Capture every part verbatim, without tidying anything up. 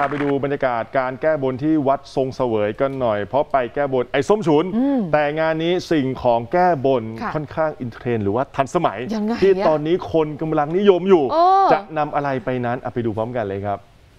าไปดูบรรยากาศการแก้บนที่วัดทรงเสวยกันหน่อยเพราะไปแก้บนไอ้ส้มฉุนแต่งานนี้สิ่งของแก้บนค่อนข้างอินเทรนด์หรือว่าทันสมัยที่ตอนนี้คนกำลังนิยมอยู่จะนำอะไรไปนั้นเอาไปดูพร้อมกันเลยครับ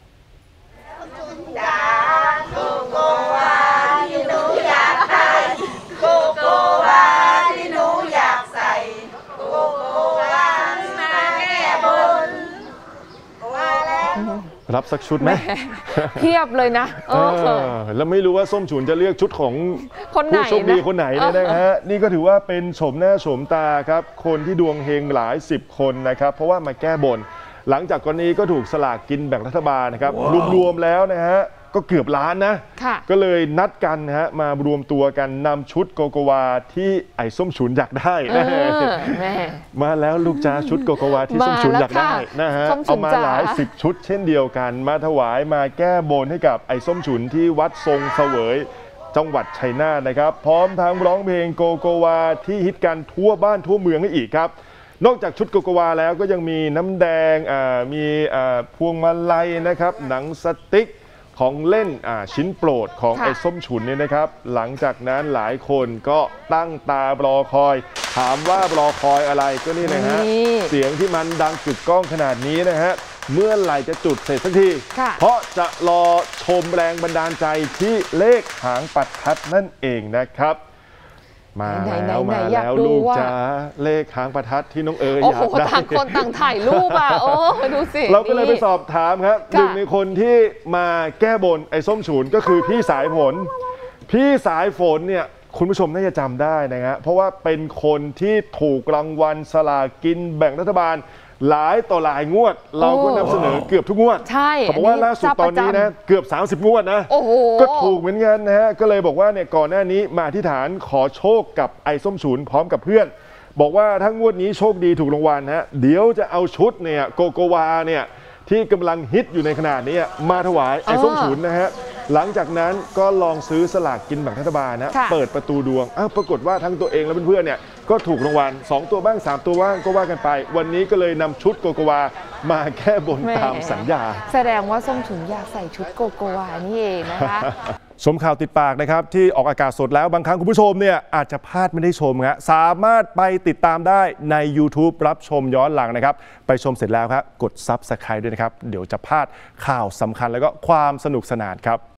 รับสักชุดไหมเทียบเลยนะเออแล้วไม่รู้ว่าส้มฉุนจะเลือกชุดของผู้โชคดีคนไหนเนี่ยนะฮะนี่ก็ถือว่าเป็นโฉมหน้าโฉมตาครับคนที่ดวงเฮงหลายสิบคนนะครับเพราะว่ามาแก้บนหลังจากกรณีก็ถูกสลากกินแบ่งรัฐบาลนะครับรวมๆแล้วนะฮะก็เกือบล้านนะก็เลยนัดกันนะฮะมารวมตัวกันนำชุดโกโกวาที่ไอ้ส้มฉุนอยากได้นะมาแล้วลูกจ้าชุดโกโกวาที่ส้มฉุนอยากได้นะฮะเอามาหลายสิบชุดเช่นเดียวกันมาถวายมาแก้บนให้กับไอ้ส้มฉุนที่วัดทรงเสวยจังหวัดชัยนาทนะครับพร้อมทั้งร้องเพลงโกโกวาที่ฮิตกันทั่วบ้านทั่วเมืองให้อีกครับนอกจากชุดโกโกวาแล้วก็ยังมีน้ำแดงมีพวงมาลัยนะครับหนังสติ๊กของเล่นชิ้นโปรดของไอ้ส้มฉุนเนี่ยนะครับหลังจากนั้นหลายคนก็ตั้งตารอคอยถามว่ารอคอยอะไรก็นี่นะฮะเสียงที่มันดังกึกก้องขนาดนี้นะฮะเมื่อไหร่จะจุดเสร็จสักทีเพราะจะรอชมแรงบันดาลใจที่เลขหางประทัดนั่นเองนะครับมาแล้วมาแล้วลูกจ้าเลขหางประทัดที่น้องเอ๋ยอยากได้ต่างคนต่างถ่ายรูปอ่ะโอ้ดูสิเราก็เลยไปสอบถามครับหนึ่งในคนที่มาแก้บนไอ้ส้มฉุนก็คือพี่สายฝนพี่สายฝนเนี่ยคุณผู้ชมน่าจะจำได้นะฮะเพราะว่าเป็นคนที่ถูกรางวัลสลากกินแบ่งรัฐบาลหลายต่อหลายงวดเราก็นำเสนอเกือบทุกงวดใช่เขาบอกว่าล่าสุดตอนนี้นะเกือบสามสิบงวดนะก็ถูกเหมือนกันนะฮะก็เลยบอกว่าเนี่ยก่อนหน้านี้มาอธิษฐานขอโชคกับไอ้ส้มฉุนพร้อมกับเพื่อนบอกว่าถ้างวดนี้โชคดีถูกรางวัลนะเดี๋ยวจะเอาชุดเนี่ยโกโกวาเนี่ยที่กำลังฮิตอยู่ในขนาดนี้มาถวายไอ้ส้มฉุนนะฮะหลังจากนั้นก็ลองซื้อสลากกินแบ่งรัฐบาลนะเปิดประตูดวงอ้าวปรากฏว่าทั้งตัวเองและเพื่อนๆเนี่ยก็ถูกรางวัลสองตัวบ้างสามตัวบ้างก็ว่ากันไปวันนี้ก็เลยนำชุดโกโกวามาแก้บนตามสัญญาแสดงว่าส้มฉุนอยากใส่ชุดโกโกวานี่เองนะคะชมข่าวติดปากนะครับที่ออกอากาศสดแล้วบางครั้งคุณผู้ชมเนี่ยอาจจะพลาดไม่ได้ชมครับสามารถไปติดตามได้ใน ยูทูบ รับชมย้อนหลังนะครับไปชมเสร็จแล้วครับกด ซับสไครบ์ ด้วยนะครับเดี๋ยวจะพลาดข่าวสำคัญแล้วก็ความสนุกสนานครับ